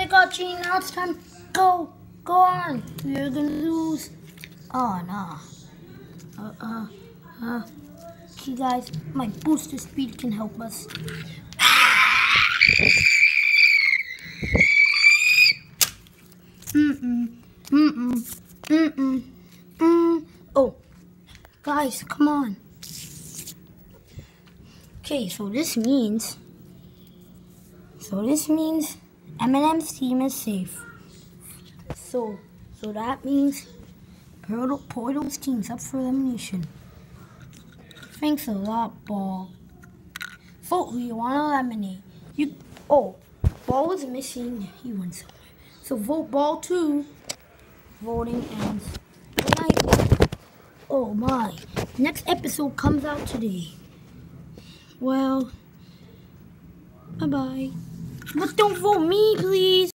my god, Gene, now it's time. Go on. We're gonna lose. Oh, nah. Okay, guys, my booster speed can help us. Oh, guys, come on. Okay, so this means M&M's team is safe. So that means Portal's team's up for elimination. Thanks a lot, Ball. Vote who you want to eliminate. Ball was missing. He went somewhere. So vote Ball too. Voting ends. Good night. Oh my. Next episode comes out today. Well, bye-bye. But don't vote me, please.